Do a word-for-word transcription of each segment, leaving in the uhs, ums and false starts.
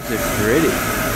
They're pretty.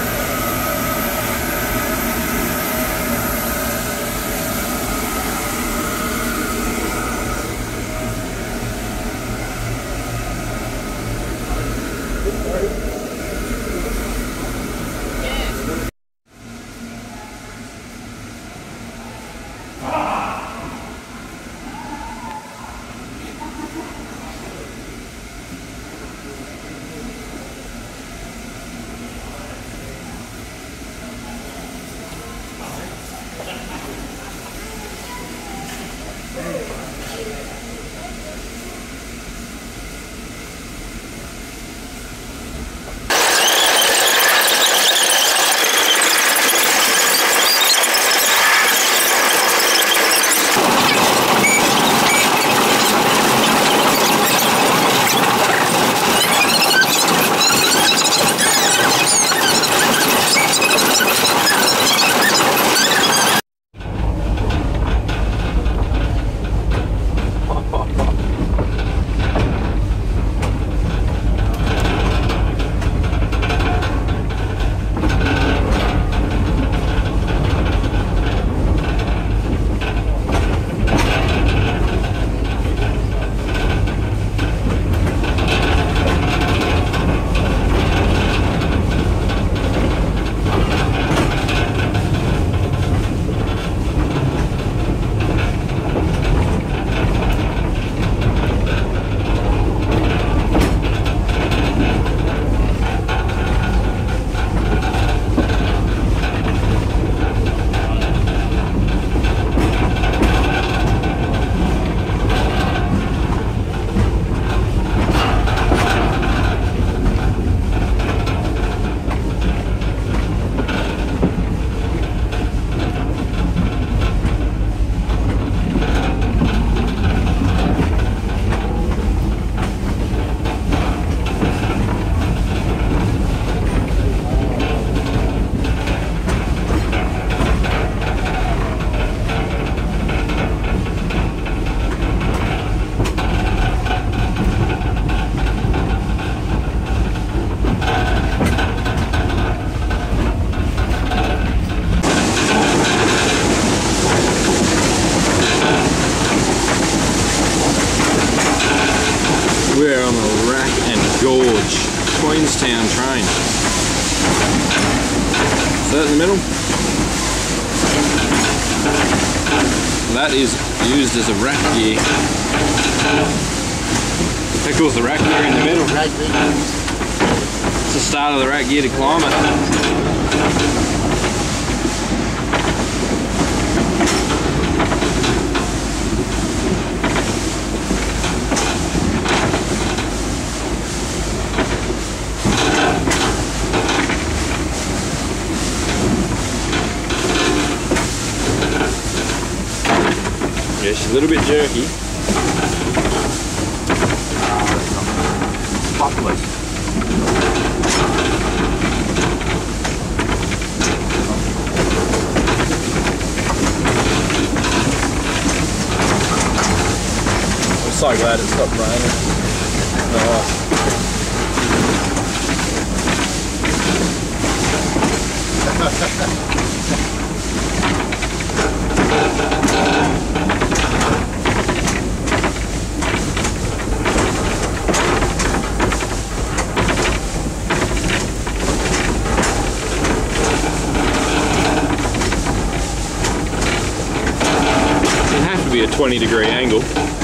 We're on the Rack and Gorge Queenstown train. So that in the middle, that is used as a rack gear. That goes the rack gear in the middle. It's the start of the rack gear to climb it. Yeah, she's a little bit jerky. Spotless. I'm so glad it stopped raining. Oh. Be a twenty degree angle.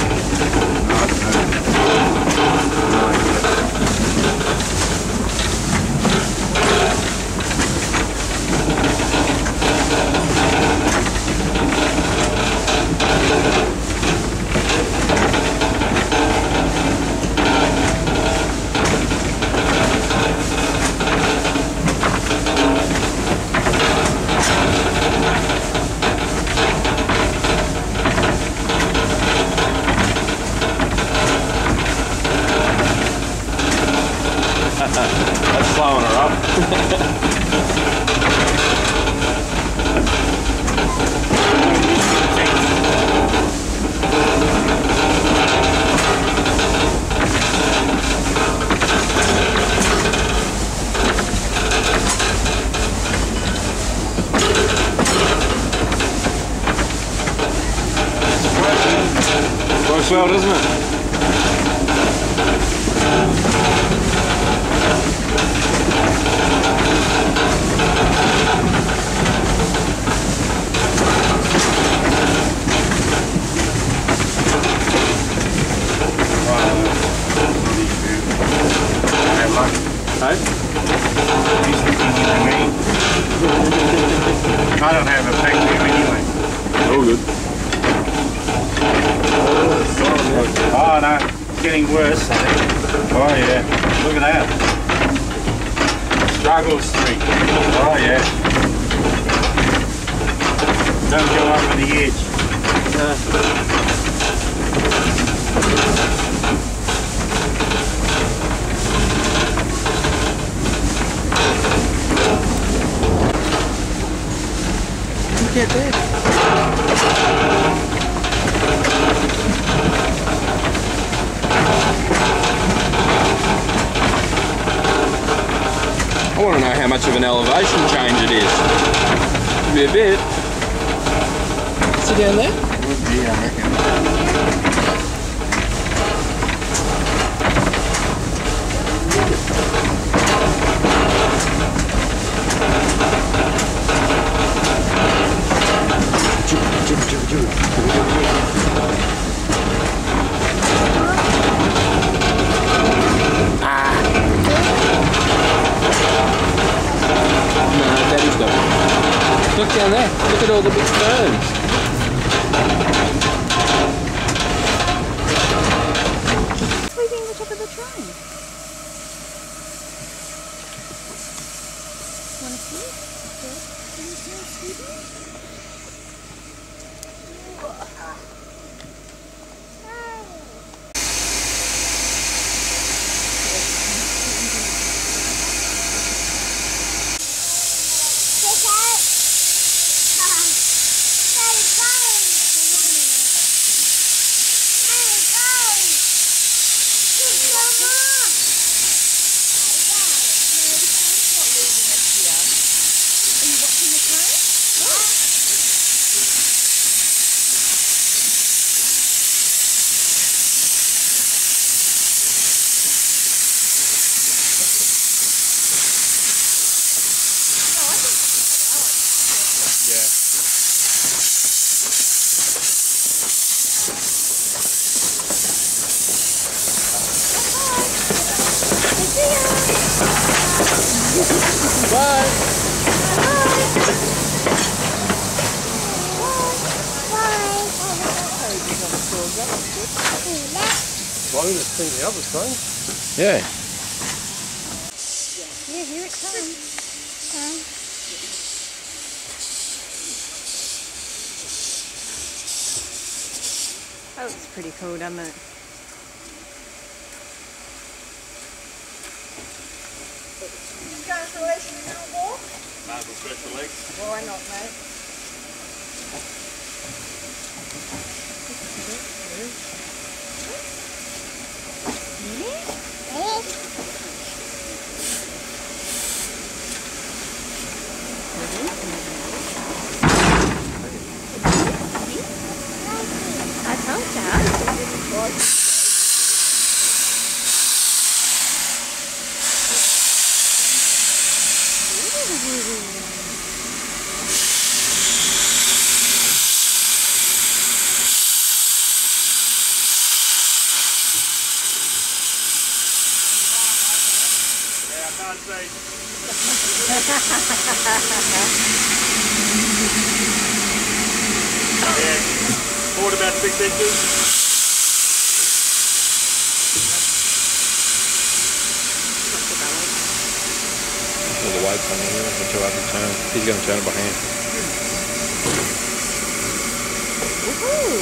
That's slowing her up. well, doesn't it? Hey? He's looking at me. I don't have a pack there anyway. All good. Oh no, it's getting worse, I think. Oh yeah, look at that. Struggle streak. Oh yeah. Don't go over the edge. Uh. Look at that. I want to know how much of an elevation change it is. Could be a bit. Sit down there. Would be, I reckon. Look down there. Look at all the big stones. Sweeping the top of the train. Want to see? Can you see it sweeping? Bye. Bonus thing the other train. Yeah. Yeah, here it comes. Um, that looks pretty cool, doesn't it? You guys relation to little walk? Might as well stretch the legs. Why not, mate? I told you. Yeah, I can't see. Yeah, forward about six inches. All the weight coming in, it's too hard to turn. He's going to turn it by hand. Woohoo!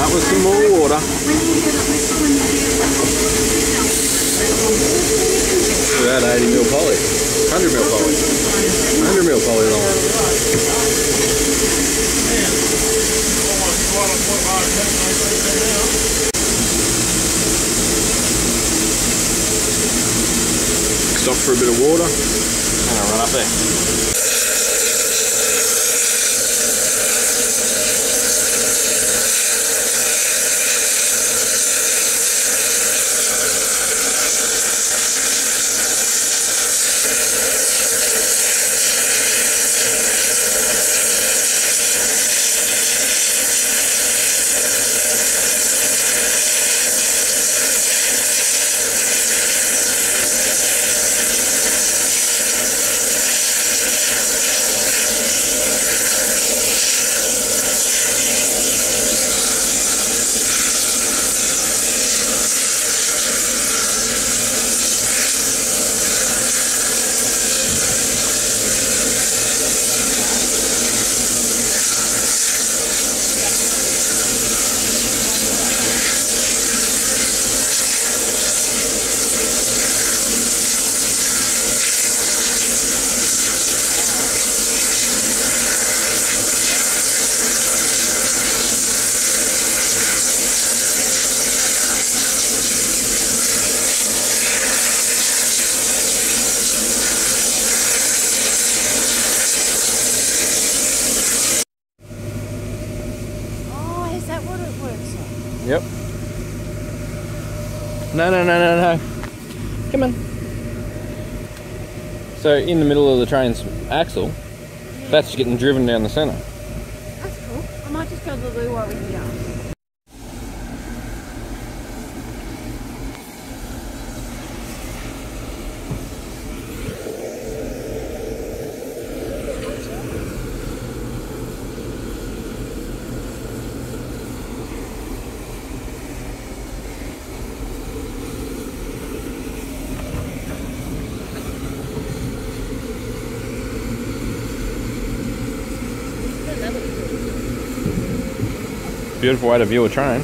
up with some more water. About eighty mil poly. one hundred mil poly. one hundred mil poly line. Stop for a bit of water. And I'll run up there. Yep. No, no, no, no, no. Come on. So in the middle of the train's axle, yeah. That's getting driven down the centre. That's cool. I might just go to the loo while we're here. Beautiful way to view a train.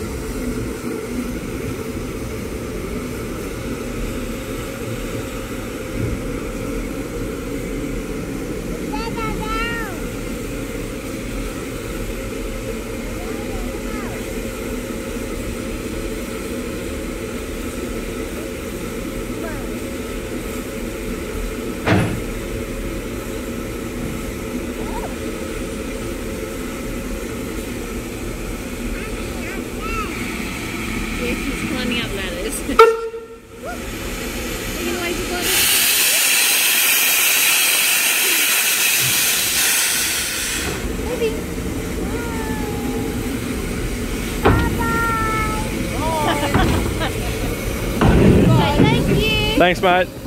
He's climbing up ladders. Maybe. Bye. Thank you. Thanks, mate.